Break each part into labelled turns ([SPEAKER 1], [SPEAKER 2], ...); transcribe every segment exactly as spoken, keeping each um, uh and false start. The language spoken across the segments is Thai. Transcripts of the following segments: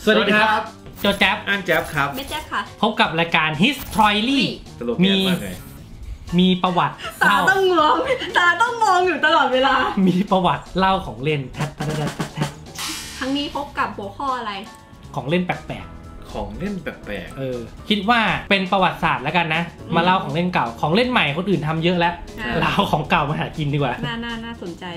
[SPEAKER 1] สวัสดีครับโจแจ๊บ
[SPEAKER 2] อ้างแจ๊บครับ
[SPEAKER 3] ไม่แจ๊บค่ะ
[SPEAKER 1] พบกับรายการ History มีมีประวัติ
[SPEAKER 3] ตาต้องมองตาต้องมองอยู่ตลอดเวลา
[SPEAKER 1] มีประวัติเล่าของเล่นแทบแทบแทบ
[SPEAKER 3] ครั้งนี้พบกับหัวข้ออะไร
[SPEAKER 1] ของเล่นแปลก
[SPEAKER 2] ๆของเล่นแปลกๆ
[SPEAKER 1] เออคิดว่าเป็นประวัติศาสตร์แล้วกันนะมาเล่าของเล่นเก่าของเล่นใหม่คนอื่นทำเยอะแล้วเราเอาของเก่ามาหากินดีกว่า
[SPEAKER 3] น่าน่าน่าสนใจ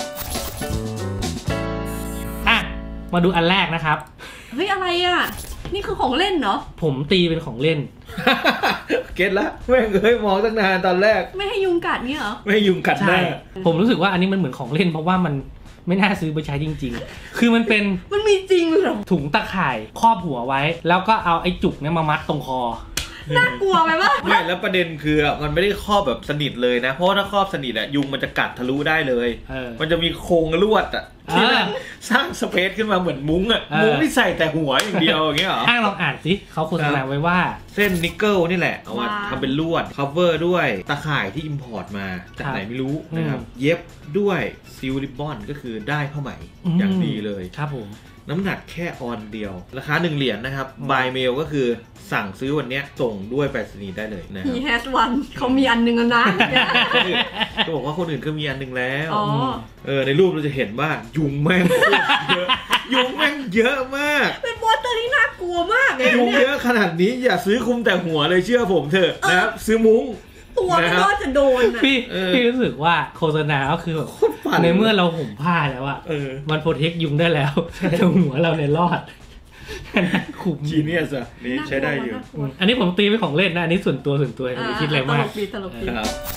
[SPEAKER 1] อ่ะมาดูอันแรกนะครับ
[SPEAKER 3] เฮ้ยอะไรอ่ะนี่คือของเล่นเหรอ
[SPEAKER 1] ผมตีเป็นของเล่น
[SPEAKER 2] เก็ตละแม่งเอ้ยมองตั้งนานตอนแรก
[SPEAKER 3] ไม่ให้ยุงกัดเนี่ยเหรอ
[SPEAKER 2] ไม่ให้ยุงกัด
[SPEAKER 1] ใช่ผมรู้สึกว่าอันนี้มันเหมือนของเล่นเพราะว่ามันไม่น่าซื้อไปใช้จริงๆคือมันเป็น
[SPEAKER 3] มันมีจริงเหรอ
[SPEAKER 1] ถุงตะข่ายครอบหัวไว้แล้วก็เอาไอ้จุกเนี่ยมามัดตรงคอ
[SPEAKER 3] น่ากลัวไหมวะ
[SPEAKER 2] ไม่แล้วประเด็นคือมันไม่ได้ครอบแบบสนิทเลยนะเพราะถ้าครอบสนิทอะยุงมันจะกัดทะลุได้เลยมันจะมีโครงลวดอะที่สร้างสเปซขึ้นมาเหมือนมุ้งอะมุ้งที่ใส่แต่หัวอย่างเดียวอย่างเงี้ยหรอ
[SPEAKER 1] อ้างลองอ่านสิเขาโฆษณาไว้ว่า
[SPEAKER 2] เส้นนิกเกิลนี่แหละเอามาทำเป็นลวด cover ด้วยตะข่ายที่อิมพอร์ตมาจากไหนไม่รู้นะครับเย็บด้วยซิลริบบอนก็คือได้ผ้าไหมอย่างดีเลย
[SPEAKER 1] ครับผม
[SPEAKER 2] น้ำหนักแค่ออนเดียวราคาหนึ่งเหรียญนะครับบายเมลก็คือสั่งซื้อวันนี้ส่งด้วยไปรษณีย์ได้เลยนะ
[SPEAKER 3] He has one เขามีอันนึงแล้วนะ
[SPEAKER 2] ก็บอกว่าคนอื่นก็มีอันนึงแล้วเออในรูปเราจะเห็นว่ายุงแม่งเยอะยุงแม่งเยอะมาก
[SPEAKER 3] เป็นมอนสเตอร์ที่น่ากลัวมากเลย
[SPEAKER 2] ยุงเยอะขนาดนี้อย่าซื้อคุมแต่หัวเลยเชื่อผมเถอะนะครับซื้อมุ้ง
[SPEAKER 3] ตัวไม่ว่าจะโดนอ่ะ
[SPEAKER 1] พี่พี่รู้สึกว่าโฆษณาก็คือแบบในเมื่อเราห่มผ้าแล้วอะมันโปรเทคยุงได้แล้วแต่หัวเราเนี่ยรอด
[SPEAKER 2] ขุมจีเนียสอ่ะนี่ใช้ได้อยู่
[SPEAKER 1] อันนี้ผมตีเป็นของเล่นนะอันนี้ส่วนตัวส่วนตัวไม่คิดอะไรมาก
[SPEAKER 3] ตลกดี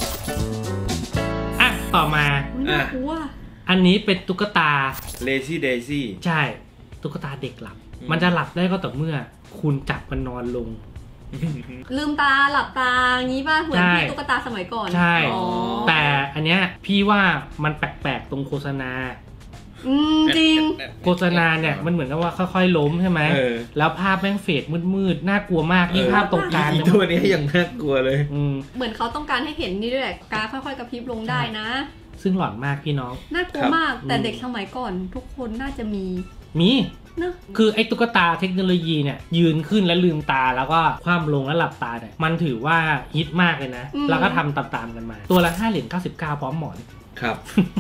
[SPEAKER 1] อ่ะต่อมาอันนี้เป็นตุ๊กตา
[SPEAKER 2] Lazy Daisy
[SPEAKER 1] ใช่ตุ๊กตาเด็กหลับมันจะหลับได้ก็ต่อเมื่อคุณจับมันนอนลง
[SPEAKER 3] ลืมตาหลับตางี้ป่ะเหมือนที่ตุ๊กตาสมัยก่อน
[SPEAKER 1] ใช่แต่อันเนี้ยพี่ว่ามันแปลกๆตรงโฆษณา
[SPEAKER 3] จริง
[SPEAKER 1] โฆษณาเนี่ยมันเหมือนกับว่าค่อยๆล้มใช่ไหมแล้วภาพแม่งเฟดมืดๆน่ากลัวมากยิ่งภาพตรงกลาง
[SPEAKER 2] ตัวนี้ยังน่ากลัวเลย
[SPEAKER 3] เหมือนเขาต้องการให้เห็นนี่ด้วยกาค่อยๆกระพริบลงได้นะ
[SPEAKER 1] ซึ่งหลอนมากพี่น้อง
[SPEAKER 3] น่ากลัวมากแต่เด็กสมัยก่อนทุกคนน่าจะมี
[SPEAKER 1] มีคือไอ้ตุ๊กตาเทคโนโลยีเนี่ยยืนขึ้นแล้วลืมตาแล้วก็คว่ำลงแล้วหลับตาเนี่ยมันถือว่าฮิตมากเลยนะแล้วก็ทำตามๆกันมาตัวละห้าเหรียญเก้าสิบเก้าพร้อมหมอน
[SPEAKER 2] ครับ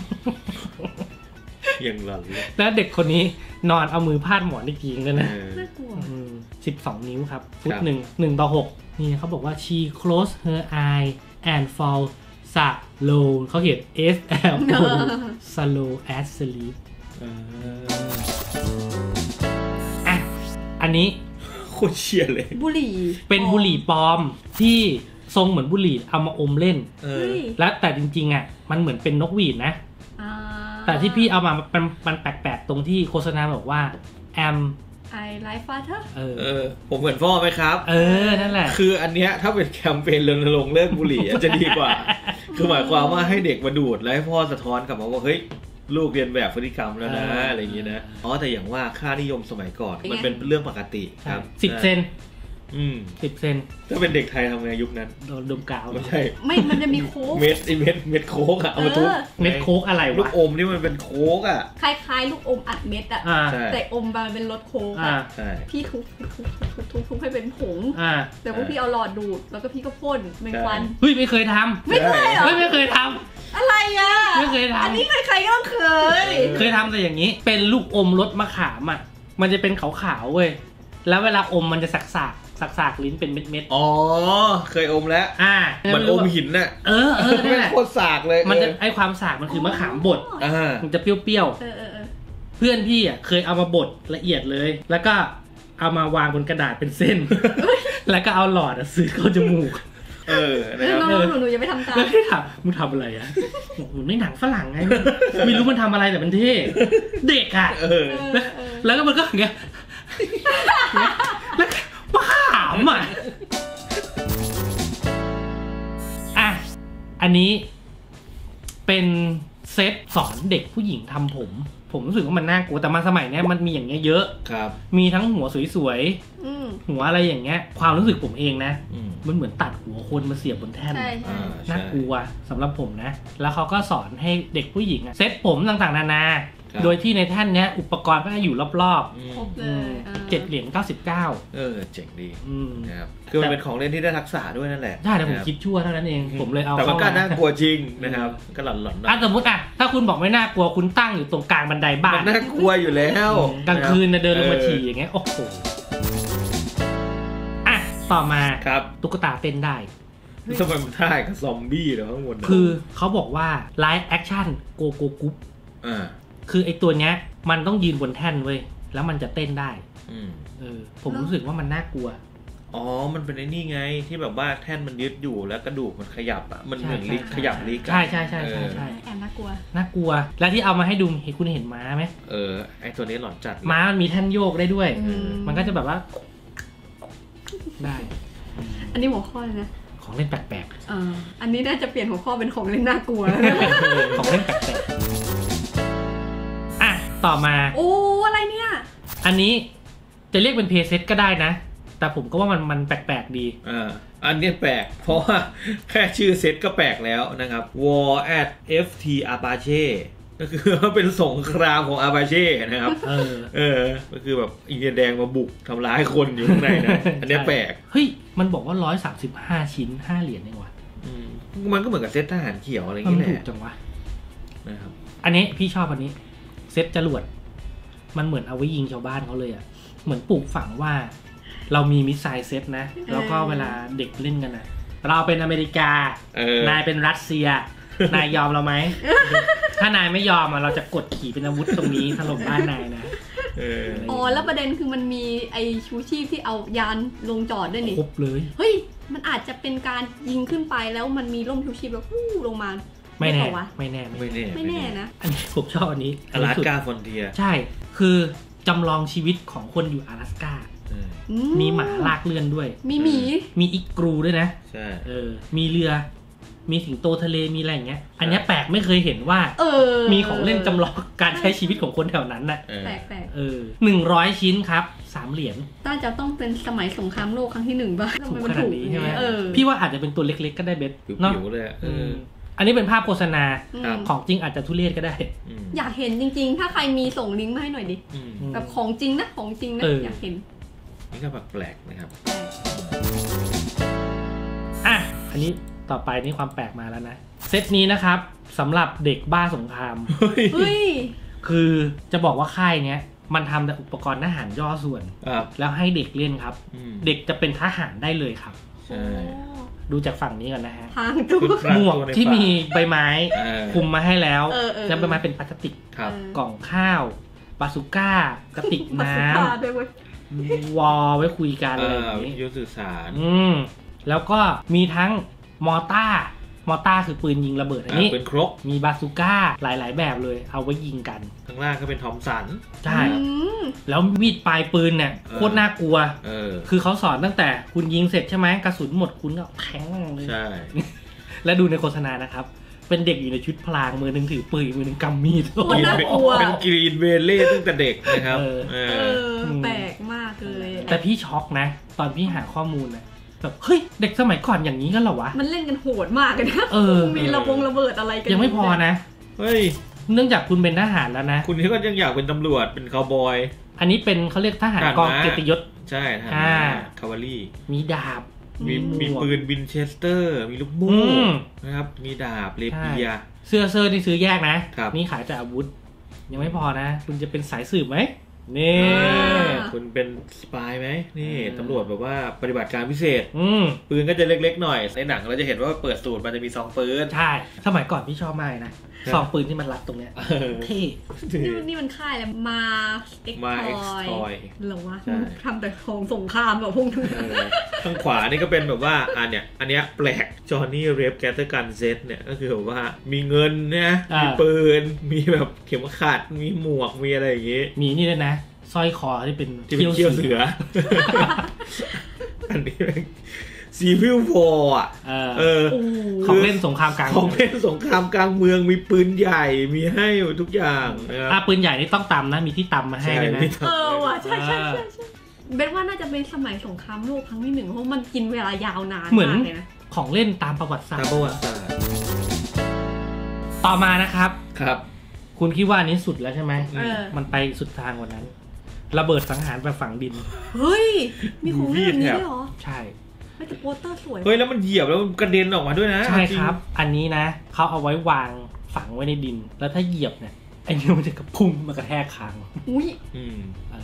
[SPEAKER 2] ยังหลอนเลย
[SPEAKER 1] แล้วเด็กคนนี้นอนเอามือพาดหมอนได้จริงเลยนะ
[SPEAKER 3] น่ากลัว
[SPEAKER 1] สิบสองนิ้วครับฟุตหนึ่งหนึ่งต่อหกนี่เขาบอกว่า she close her eye and fall slow เขาเขียน S L O slow as sleep อ่ะอันนี้
[SPEAKER 2] โคตรเชียร์เลย
[SPEAKER 3] บุหรี่
[SPEAKER 1] เป็นบุหรี่ปลอมที่ทรงเหมือนบุหรี่เอามาอมเล่นแล้วแต่จริงๆอ่ะมันเหมือนเป็นนกหวีดนะแต่ที่พี่เอามามันมันแปลกๆตรงที่โฆษณาบอกว่า am
[SPEAKER 3] I like father
[SPEAKER 1] เออ
[SPEAKER 2] เออผมเหมือนพ่อไหมครับ
[SPEAKER 1] เออนั่นแหละ
[SPEAKER 2] คืออันเนี้ยถ้าเป็นแคมเปญรณรงค์เลิกบุหรี่จะดีกว่าคือหมายความว่าให้เด็กมาดูดแล้วให้พ่อสะท้อนกลับมาว่าเฮ้ยลูกเรียนแบบพฤติกรรมแล้วนะอะไรอย่างงี้นะอ๋อแต่อย่างว่าค่านิยมสมัยก่อนมันเป็นเรื่องปกติครับ
[SPEAKER 1] สิบเซน
[SPEAKER 2] อืม
[SPEAKER 1] สิบเซน
[SPEAKER 2] ถ้าเป็นเด็กไทยทำไงยุคนั้น
[SPEAKER 1] โดนดมกาว
[SPEAKER 2] ไม่ใช่
[SPEAKER 3] ไม่มันจะมีโค้ก
[SPEAKER 2] เม็ดไอเม็ดเม็ดโค้กอะเอามาทุบ
[SPEAKER 1] เม็ดโค้กอะไรวะ
[SPEAKER 2] ลูกอมนี่มันเป็นโค้กอะ
[SPEAKER 3] คล้ายๆลูกอมอัดเม็ดอะแต่อมมาเป็นรสโค้กอะพี่ทุบทุบทุบทุบทุบให้เป็นผงแต่ว่าพี่เอาหลอดดูดแล้วก็พี่ก็พ่นเป็นควัน
[SPEAKER 1] เฮ้ยไม่เคยทำ
[SPEAKER 3] ไม่เคยเหรอ
[SPEAKER 1] ไม่เคยท
[SPEAKER 3] ำอะไรอะ
[SPEAKER 1] ไม่เคยทำ
[SPEAKER 3] อันนี้ใครๆก็ต้องเคย
[SPEAKER 1] เคยทำแต่อย่างนี้เป็นลูกอมรสมะขามอะมันจะเป็นขาวๆเว้ยแล้วเวลาอมมันจะสักสักสากๆลิ้นเป็นเม็ด
[SPEAKER 2] ๆอ๋อเคยอมแล้ว
[SPEAKER 1] อ่า
[SPEAKER 2] มันอมหินน่ะ
[SPEAKER 1] เออเออนั่นแหละ
[SPEAKER 2] โคตรสากเลย
[SPEAKER 1] มันจะไอความสากมันคือมะขามบด
[SPEAKER 2] อ่า
[SPEAKER 1] มันจะเปรี้ยวๆเพื่อนพี่อ่ะเคยเอามาบดละเอียดเลยแล้วก็เอามาวางบนกระดาษเป็นเส้นแล้วก็เอาหลอดซื้อเข้าจมูก
[SPEAKER 2] เออนะครับ
[SPEAKER 3] หนูหนูยังไม่ทำตาม
[SPEAKER 1] ไม่ถามมึงทำอะไรอ่ะมึงไม่หนังฝรั่งไงไม่รู้มันทำอะไรแต่มันเท่เด็กอ่ะแล้วก็มันก็อย่างเงี้ยแล้วบ้าอ่ะอ่ะอันนี้เป็นเซตสอนเด็กผู้หญิงทำผมผมรู้สึกว่ามันน่ากลัวแต่มาสมัยนี้มันมีอย่างเงี้ยเยอะ
[SPEAKER 2] ครับ
[SPEAKER 1] มีทั้งหัวสวยๆหัวอะไรอย่างเงี้ยความรู้สึกผมเองนะมันเหมือนตัดหัวคนมาเสียบบนแท่นน่ากลัวสำหรับผมนะแล้วเขาก็สอนให้เด็กผู้หญิงเซตผมต่างๆนานาโดยที่ในแท่นเนี้ยอุปกรณ์ก็จะอยู่รอบ
[SPEAKER 3] ๆครบเลย
[SPEAKER 1] เจ็ดเหรียญเก้าสิบเก้า
[SPEAKER 2] เออเจ๋งดีนะครับคือมันเป็นของเล่นที่ได้ทักษะด้วยนั่นแหละ
[SPEAKER 1] ใช่แต่ผมคิดชั่วเท่านั้นเองผมเลยเอา
[SPEAKER 2] แต่มันก็น่ากลัวจริงนะครับก็หลอนๆ
[SPEAKER 1] อ่ะสมมติอ่ะถ้าคุณบอกไม่น่ากลัวคุณตั้งอยู่ตรงกลางบันไดบ้าน
[SPEAKER 2] น่ากลัวอยู่แล้ว
[SPEAKER 1] กลางคืนเดินลงมาฉี่อย่างเงี้ยโอ้โหอ่ะต่อมาตุ๊กตาเต้นได้
[SPEAKER 2] ทำไมมันท่ากับซอมบี้เหรอข้างบน
[SPEAKER 1] คือเขาบอกว่าไลฟ์แอคชั่นโกโกกุ๊ป
[SPEAKER 2] อ่า
[SPEAKER 1] คือไอตัวเนี้ยมันต้องยืนบนแท่นเว้ยแล้วมันจะเต้นได้เออผมรู้สึกว่ามันน่ากลัว
[SPEAKER 2] อ๋อมันเป็นไอ้นี่ไงที่แบบว่าแท่นมันยึดอยู่แล้วกระดูกมันขยับอ่ะมันเหมือนลิกขยับลิก
[SPEAKER 1] ใช่ใช่ใช่ใช่ใช่
[SPEAKER 3] แอบน่ากลัว
[SPEAKER 1] น่ากลัวแล้วที่เอามาให้ดูเห็นคุณเห็นม้าไหม
[SPEAKER 2] เออไอตัวนี้หลอนจัด
[SPEAKER 1] ม้ามันมีแท่นโยกได้ด้วยมันก็จะแบบว่าได้
[SPEAKER 3] อันนี้หัวข้อเลยนะ
[SPEAKER 1] ของเล่นแปลก
[SPEAKER 3] ๆอ่าอันนี้น่าจะเปลี่ยนหัวข้อเป็นของเล่นน่ากลัว
[SPEAKER 1] ของเล่นแปลกๆอ่ะต่อมา
[SPEAKER 3] โอ้อะไรเนี่ย
[SPEAKER 1] อันนี้จะเรียกเป็นเพย์เซตก็ได้นะแต่ผมก็ว่ามันมันแปลกๆดี
[SPEAKER 2] อ่าอันนี้แปลกเพราะว่าแค่ชื่อเซตก็แปลกแล้วนะครับ War at เอฟ ที Apache ก็คือเป็นสงครามของ Apache นะครับเออเออก็คือแบบอินเดียแดงมาบุกทำร้ายคนอยู่ข้างในนะอันนี้แปลก
[SPEAKER 1] เฮ้ยมันบอกว่าหนึ่งร้อยสามสิบห้าชิ้นห้าเหรียญเองว่ะ
[SPEAKER 2] มันก็เหมือนกับเซตทหารเขียวอะไรอย่างเงี้ยแหละ
[SPEAKER 1] ถูกจังวะนะครับอันนี้พี่ชอบอันนี้เซตจรวดมันเหมือนเอาไว้ยิงชาวบ้านเขาเลยอ่ะเหมือนปลูกฝังว่าเรามีมิสไซล์เซตนะแล้วก็เวลาเด็กเล่นกันนะเราเป็นอเมริกานายเป็นรัสเซียนายยอมเราไหมถ้านายไม่ยอมอ่ะเราจะกดขี่เป็นอาวุธตรงนี้ถล่มบ้านนายนะ
[SPEAKER 3] อ๋อแล้วประเด็นคือมันมีไอชูชีพที่เอายานลงจอดด้วยนี่
[SPEAKER 1] ครบเลย
[SPEAKER 3] เฮ้ยมันอาจจะเป็นการยิงขึ้นไปแล้วมันมีร่มชูชีพแล้วฟู่ลงมา
[SPEAKER 1] ไม่แน่ไม่แน่
[SPEAKER 2] ไม่แน่
[SPEAKER 3] ไม่แน่นะ
[SPEAKER 1] อันนี้ผมชอบอันนี้
[SPEAKER 2] อลาสก้าฟอนเทีย
[SPEAKER 1] ใช่คือจำลองชีวิตของคนอยู่阿拉斯ก้ามีหมาลากเลื่อนด้วย
[SPEAKER 3] มีหมี
[SPEAKER 1] มีอีกรูด้วยนะ
[SPEAKER 2] ใช่
[SPEAKER 1] เออมีเรือมีสิงโตทะเลมีอะไรอย่างเงี้ยอันนี้แปลกไม่เคยเห็นว่า
[SPEAKER 3] เออ
[SPEAKER 1] มีของเล่นจำลองการใช้ชีวิตของคนแถวนั้นน่ะ
[SPEAKER 3] แปลกแปลก
[SPEAKER 1] เออหนึ่งร้อยชิ้นครับสามเหรียญ
[SPEAKER 3] น่าจะต้องเป็นสมัยสงครามโลกครั้งที่หนึ่งป่ะ
[SPEAKER 1] ถูกขนาดนี้ใช่ไหมพี่ว่าอาจจะเป็นตัวเล็กๆก็ได้เบส
[SPEAKER 2] เนาะ
[SPEAKER 1] อันนี้เป็นภาพโฆษณาของจริงอาจจะทุเรศก็ได้
[SPEAKER 3] อยากเห็นจริงๆถ้าใครมีส่งลิงก์มาให้หน่อยดิแบบของจริงนะของจริงนะอยากเห็น
[SPEAKER 2] นี่ก็แบบแปลกนะครับ
[SPEAKER 1] อ่ะอันนี้ต่อไปนี่ความแปลกมาแล้วนะเซตนี้นะครับสำหรับเด็กบ้าสงคราม
[SPEAKER 3] เฮ้ย
[SPEAKER 1] คือจะบอกว่าค่ายเนี้ยมันทำแต่อุปกรณ์ทหารย่อส่วนแล้วให้เด็กเล่นครับเด็กจะเป็นทหารได้เลยครับ
[SPEAKER 2] ใช่
[SPEAKER 1] ดูจากฝั่งนี้กันนะฮะ
[SPEAKER 3] ทางตัว
[SPEAKER 1] หมวกที่มีใบไม้คุมมาให้แล้วแล้วใบไม้เป็นพลาสติกกล่องข้าวบาซูก้ากระติกน้ำวอลไว้คุยกันอะไรอย่างนี้
[SPEAKER 2] ยุทธสื่อสาร
[SPEAKER 1] อืมแล้วก็มีทั้งมอต้ามอต้าคือปืนยิงระเบิดอันนี้
[SPEAKER 2] เป็นครก
[SPEAKER 1] มีบาซูก้าหลายๆแบบเลยเอาไว้ยิงกัน
[SPEAKER 2] ข้างล่างก็เป็นทอมสัน
[SPEAKER 1] ใช่แล้วมีดปลายปืนเนี่ยโคตรน่ากลัวคือเขาสอนตั้งแต่คุณยิงเสร็จใช่ไหมกระสุนหมดคุณก็แทงเลย
[SPEAKER 2] ใช่
[SPEAKER 1] และดูในโฆษณานะครับเป็นเด็กอยู่ในชุดพลางมือหนึ่งถือปืนมือหนึ่งกำมีด
[SPEAKER 2] เป็นกรีนเวเล่ตั้งแต่เด็กนะครับ
[SPEAKER 3] แปลกมากเลย
[SPEAKER 1] แต่พี่ช็อกนะตอนพี่หาข้อมูลนะแบบเฮ้ยเด็กสมัยก่อนอย่างนี้กันเหรอวะ
[SPEAKER 3] มันเล่นกันโหดมากเลยนะมีระบงระเบิดอะไรกัน
[SPEAKER 1] ยังไม่พอนะ
[SPEAKER 2] เฮ้ย
[SPEAKER 1] เนื่องจากคุณเป็นทหารแล้วนะ
[SPEAKER 2] คุณนี่ก็ยังอยากเป็นตำรวจเป็นคาวบอย
[SPEAKER 1] อันนี้เป็นเขาเรียกทหารกองเกียรติยศ
[SPEAKER 2] ใช่ทหารคาวารี่
[SPEAKER 1] มีดาบ
[SPEAKER 2] มีมีปืนวินเชสเตอร์มีลูกโม่นะครับมีดาบเลเปีย
[SPEAKER 1] เสื้อเสื้อที่ซื้อแยกนะนี่ขายแต่อาวุธยังไม่พอนะคุณจะเป็นสายสืบไหมนี่
[SPEAKER 2] คุณเป็นสปายไหมนี่ตำรวจแบบว่าปฏิบัติการพิเศษปืนก็จะเล็กๆหน่อยในหนังเราจะเห็นว่าเปิดสูตรมันจะมีซองปืน
[SPEAKER 1] ใช่สมัยก่อนพี่ชอบมากนะซองปืนที่มันรัดตรงเนี้ยเท่
[SPEAKER 3] นี่มันค่ายอะไรมาเอ็กทอยหรอวะทำแต่ของสงครามแบบพวกนี้
[SPEAKER 2] ทางขวานี่ก็เป็นแบบว่าอันเนี้ยอันเนี้ยแปลกจอห์นนี่เรฟแกตเตอร์กันเซตเนี่ยก็คือแบบว่ามีเงินนะมีปืนมีแบบเข็มขัดมีหมวกมีอะไรอย่างงี้
[SPEAKER 1] มีนี่ด้วยนะสร้อยคอที่เป็น
[SPEAKER 2] เขี้ยวเสืออันนี้ซีวิลวอร์อ่ะ
[SPEAKER 1] เออของเล่นสงครามกลาง
[SPEAKER 2] ของเล่นสงครามกลางเมืองมีปืนใหญ่มีให้ทุกอย่าง
[SPEAKER 1] อ่ะปืนใหญ่นี่ต้องตำนะมีที่ตำมาให้เลยนะ
[SPEAKER 3] เออว่ะใช่ใช่ใช่เบนว่าน่าจะเป็นสมัยสงครามโลกครั้งที่หนึ่งเพราะมันกินเวลายาวนาน
[SPEAKER 1] มากเลยนะของเล่นตามประวัติศาสตร์
[SPEAKER 2] ประวัติศาสตร์
[SPEAKER 1] ต่อมานะครับ
[SPEAKER 2] ครับ
[SPEAKER 1] คุณคิดว่าอันนี้สุดแล้วใช่ไหมมันไปสุดทางกว่านั้นระเบิดสังหารแบบฝังดิน
[SPEAKER 3] เฮ้ยมีของแบบนี้ด้วยเหรอ
[SPEAKER 1] ใช่
[SPEAKER 3] ไม่แต่โปสเตอร์สวย
[SPEAKER 2] เฮ้ยแล้วมันเหยียบแล้วมันกระเด็นออกมาด้วยนะ
[SPEAKER 1] ใช่ครับอันนี้นะเขาเอาไว้วางฝังไว้ในดินแล้วถ้าเหยียบเนี่ยไอ้นี่มันจะกระพุ่งมากระแทกคาง
[SPEAKER 3] อุ้ย
[SPEAKER 2] อืม
[SPEAKER 1] อะไร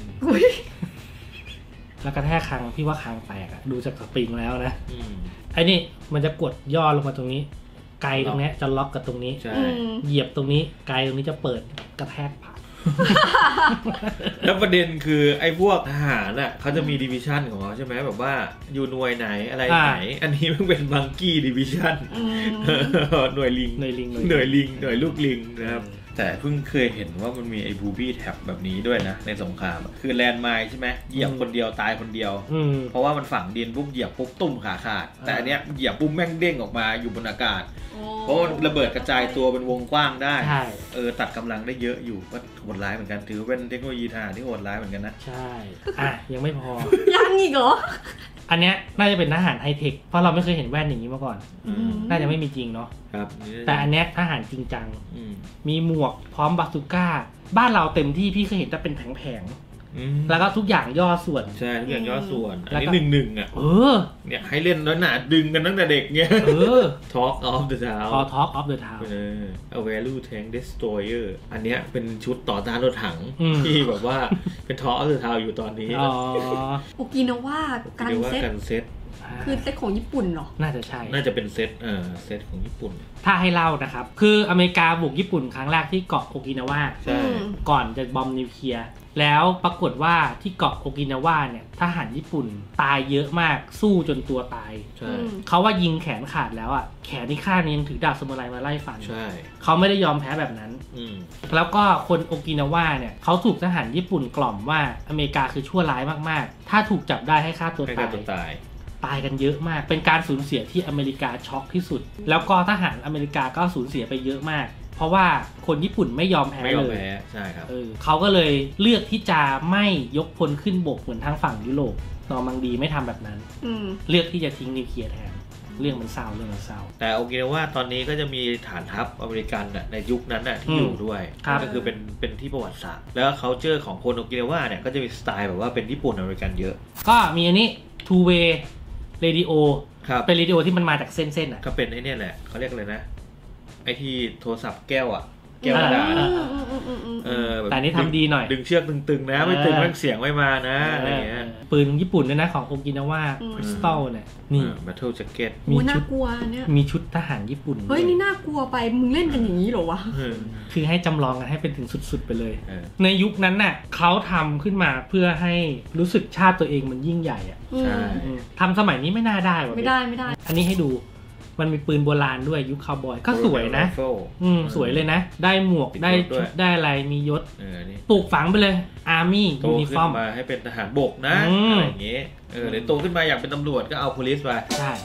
[SPEAKER 1] แล้วกระแทกคางพี่ว่าคางแตกอะดูจากสปริงแล้วนะไอ้นี่มันจะกดย่อลงมาตรงนี้ไกลตรงนี้จะล็อกกับตรงนี้เหยียบตรงนี้ไกลตรงนี้จะเปิดกระแทกผ่า
[SPEAKER 2] แล้วประเด็นคือไอ้พวกทหารอ่ะเขาจะมีดิวิชั่นของเขาใช่ไหมแบบว่าอยู่หน่วยไหนอะไรไหนอันนี้มันเป็นมังกี้ดิวิชั่นหน่วยลิง
[SPEAKER 1] หน่วยลิง
[SPEAKER 2] หน่วยลิงหน่วยลูกลิงนะครับแต่เพิ่งเคยเห็นว่ามันมีไอ้บูบี้แท็บแบบนี้ด้วยนะในสงครามคือแลนด์ไมน์ใช่ไหมเหยียบคนเดียวตายคนเดียวเพราะว่ามันฝังดินปุ๊บเหยียบปุ๊บตุ่มขาขาดแต่อันเนี้ยเหยียบปุ๊บแม่งเด้งออกมาอยู่บนอากาศเพราะระเบิดกระจายตัวเป็นวงกว้างได้เออตัดกำลังได้เยอะอยู่ก็โหดร้ายเหมือนกันถือเป็นเทคโนโลยีทหารที่โหดร้ายเหมือนกันนะ
[SPEAKER 1] ใช่อ่ะยังไม่พอ
[SPEAKER 3] ยังอีกเหรอ
[SPEAKER 1] อันเนี้ยน่าจะเป็นทหารไฮเทคเพราะเราไม่เคยเห็นแว่นอย่างนี้มาก่อนน่าจะไม่มีจริงเนาะ
[SPEAKER 2] ครับ
[SPEAKER 1] แต่อันเนี้ยทหารจริงจังมีหมวกพร้อมบาซูก้าบ้านเราเต็มที่พี่เคยเห็นแต่เป็นแผงๆแล้วก็ทุกอย่างย่อส่วน
[SPEAKER 2] ใช่ทุกอย่างย่อส่วนอันนี้หนึ่งหนึ่งอ่ะ
[SPEAKER 1] เออ
[SPEAKER 2] เนี่ยให้เล่นน้อยหนาดึงกันตั้งแต่เด็กเนี่ย
[SPEAKER 1] เออ
[SPEAKER 2] Talk of the Town
[SPEAKER 1] พอ Talk of the Town
[SPEAKER 2] เออ A Value Tank Destroyer อันเนี้ยเป็นชุดต่อต้านรถถังที่แบบว่าเป็น Talk of the Town อยู่ตอนนี้
[SPEAKER 1] อ๋อ
[SPEAKER 3] โอกินาวา
[SPEAKER 2] กันเซ็ต
[SPEAKER 3] คือเซตของญี่ปุ่นเหรอ
[SPEAKER 1] น่าจะใช่
[SPEAKER 2] น่าจะเป็นเซตเออเซตของญี่ปุ่น
[SPEAKER 1] ถ้าให้เล่านะครับคืออเมริกาบุกญี่ปุ่นครั้งแรกที่เกาะโอกินาวา
[SPEAKER 2] ใช่
[SPEAKER 1] ก่อนจะบอมนิวเคลียร์แล้วปรากฏว่าที่เกาะโอกินาวาเนี่ยทหารญี่ปุ่นตายเยอะมากสู้จนตัวตาย
[SPEAKER 2] ใช่
[SPEAKER 1] เขาว่ายิงแขนขาดแล้วอ่ะแขนที่ข้างยังถือดาบซามูไรมาไล่ฟัน
[SPEAKER 2] ใช่
[SPEAKER 1] เขาไม่ได้ยอมแพ้แบบนั้นแล้วก็คนโอกินาวาเนี่ยเขาถูกทหารญี่ปุ่นกล่อมว่าอเมริกาคือชั่วร้ายมากๆถ้าถูกจับได้ให้ฆ่าตัวตายตายกันเยอะมากเป็นการสูญเสียที่อเมริกาช็อกที่สุดแล้วก็ทหารอเมริกาก็สูญเสียไปเยอะมากเพราะว่าคนญี่ปุ่นไม่ยอมแพ้เลย
[SPEAKER 2] ใช่ครับ
[SPEAKER 1] เออเขาก็เลยเลือกที่จะไม่ยกพลขึ้นบกเหมือนทางฝั่งยุโรปนอร์มังดีไม่ทำแบบนั้นเลือกที่จะทิ้งนิวเคลียร์แทนเรื่องมันเศร้าเรื่องมันเศร้า
[SPEAKER 2] แต่โอเคว่าตอนนี้ก็จะมีฐานทัพอเมริกันในยุคนั้นน่ะที่อยู่ด้วยก็คือเป็นเป็นที่ประวัติศาสตร์แล้วเขาเจอของคนโอเคว่าเนี่ยก็จะมีสไตล์แบบว่าเป็นญี่ปุ่นอเมริกันเยอะ
[SPEAKER 1] ก็มีอันนี้ two way radio เป็นเรดิโอที่มันมาจากเส้นๆอ่ะ
[SPEAKER 2] ก็เป็นไอ้นี่แหละเขาเรียกอะไรนะไอ้ที่โทรศัพท์แก้วอ่ะแก้วกระดาษ
[SPEAKER 1] เออแต่นี่ทำดีหน่อย
[SPEAKER 2] ดึงเชือกตึงๆนะไม่ตึงมันเสียงไม่มานะอะไรเงี้ย
[SPEAKER 1] ปืนญี่ปุ่นด้วยนะของโอกินาวาคริสตัลเนี่ยนี่
[SPEAKER 2] Battle Jacket
[SPEAKER 3] มีชุดกลัวเนี่ย
[SPEAKER 1] มีชุดทหารญี่ปุ่น
[SPEAKER 3] เฮ้ยนี่น่ากลัวไปมึงเล่นกันอย่างนี้เหรอวะ
[SPEAKER 1] คือให้จำลองกันให้เป็นถึงสุดๆไปเลยในยุคนั้นน่ะเขาทำขึ้นมาเพื่อให้รู้สึกชาติตัวเองมันยิ่งใหญ่อ่ะ
[SPEAKER 2] ใช่
[SPEAKER 1] ทำสมัยนี้ไม่น่าได้ว่ะ
[SPEAKER 3] ไม่ได้ไม่ได้
[SPEAKER 1] อันนี้ให้ดูมันมีปืนโบราณด้วยยุคคาวบอยก็สวยนะอืมสวยเลยนะได้หมวกได้ชุดได้อะไรมียศปลูกฝังไปเลยอาร์มี่ยูนิฟอร์ม
[SPEAKER 2] มาให้เป็นทหารบกนะอะไรอย่างเงี้ยเออหรือโตขึ้นมาอยากเป็นตำรวจก็เอา police ไป
[SPEAKER 1] ใช่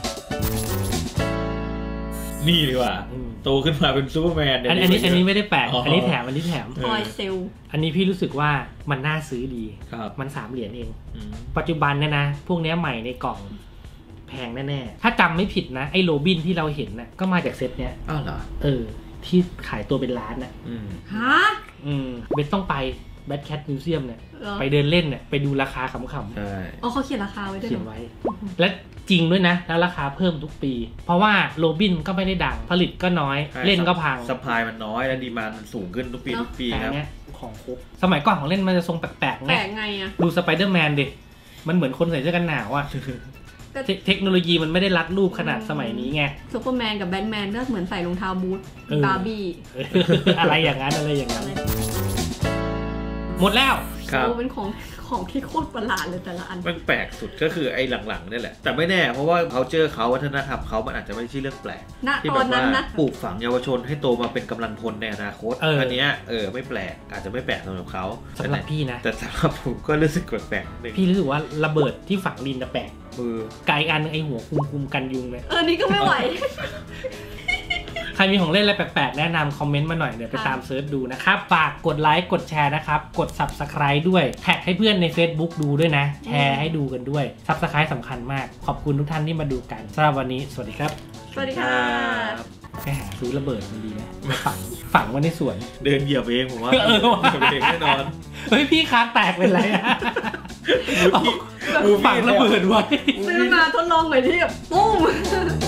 [SPEAKER 2] นี่ดีกว่าโตขึ้นมาเป็นซูเปอร์แมน
[SPEAKER 1] อันนี้อันนี้ไม่ได้แปลกอันนี้แถมอันนี้แถม
[SPEAKER 3] ทอยเซล
[SPEAKER 1] อันนี้พี่รู้สึกว่ามันน่าซื้อดีมันสามเหรียญเองปัจจุบันเนี่ยนะพวกนี้ใหม่ในกล่องแพงแน่ๆถ้าจำไม่ผิดนะไอ้โรบินที่เราเห็นนะก็มาจากเซตเนี้ย
[SPEAKER 2] อ้าวเหรอ
[SPEAKER 1] เออที่ขายตัวเป็นล้านน่ะ
[SPEAKER 3] ฮะ
[SPEAKER 1] อืมเบนต้องไปแบทแคทมิวเซียมเนี่ยไปเดินเล่นเนี่ยไปดูราคาขำๆ
[SPEAKER 2] ใช่
[SPEAKER 3] อ๋อเขาเขียนราคาไว้ด้วย
[SPEAKER 1] เขียนไว้และจริงด้วยนะแล้วราคาเพิ่มทุกปีเพราะว่าโรบินก็ไม่ได้ดังผลิตก็น้อยเล่นก็พัง
[SPEAKER 2] ซัพพลายมันน้อยแล้วดีมานด์มันสูงขึ้นทุกปีทุกปีครับ
[SPEAKER 1] ของครบสมัยก่อนของเล่นมันจะทรงแปลกๆไง
[SPEAKER 3] แปลกไงอะ
[SPEAKER 1] ดูสไปเดอร์แมนดิมันเหมือนคนใส่เสื้อกันหนาวอะเทคโนโลยีมันไม่ได้รัดรูปขนาดสมัยนี้ไง
[SPEAKER 3] ซูเปอร์แมนกับแบทแมนก็เหมือนใส่รองเท้าบูทบาร์บี้
[SPEAKER 1] อะไรอย่างนั้นอะไรอย่างนั้นหมดแล้ว
[SPEAKER 3] โอ้เป็นของของที่โคตรประหลาดเลยแต่ละอัน
[SPEAKER 2] มันแปลกสุดก็คือไอ้หลังๆนี่แหละแต่ไม่แน่เพราะว่าเขาเจอเขาวัฒนธรรมเขามันอาจจะไม่ใช่เรื่องแปลกที่แบบว่าปลูกฝังเยาวชนให้โตมาเป็นกำลังพลในอนาคตอันนี้เออไม่แปลกอาจจะไม่แปลกสำหรับเขา
[SPEAKER 1] สำหรับพี่นะ
[SPEAKER 2] แต่สำหรับผมก็รู้สึกแปลก
[SPEAKER 1] นึงพี่รู้สึกว่าระเบิดที่ฝังดินจะแปลกมือไกลอันไอหัวคุมคุมกันยุงเลย
[SPEAKER 3] เออนี่ก็ไม่ไหว
[SPEAKER 1] ใครมีของเล่นอะไรแปลกๆแนะนำคอมเมนต์มาหน่อยเดี๋ยวไปตามเซิร์ชดูนะครับฝากกดไลค์กดแชร์นะครับกด ซับสไครบ์ ด้วยแท็กให้เพื่อนใน Facebook ดูด้วยนะแชร์ให้ดูกันด้วย ซับสไครบ์ สำคัญมากขอบคุณทุกท่านที่มาดูกันสำหรับวันนี้สวัสดีครับ
[SPEAKER 3] สวัสดีค่ะ
[SPEAKER 1] ไปหาซื้อระเบิดมันดีไหมไปฝังฝังไว้ในสวน
[SPEAKER 2] เดินเหยียบเองผมว่าเหยียบเองแน่นอน
[SPEAKER 1] เฮ้ยพี่คางแตกเป็นไรอะฝังระเบิดไว้
[SPEAKER 3] ซื้อมาทดลองหน่อยที่ปุ้ม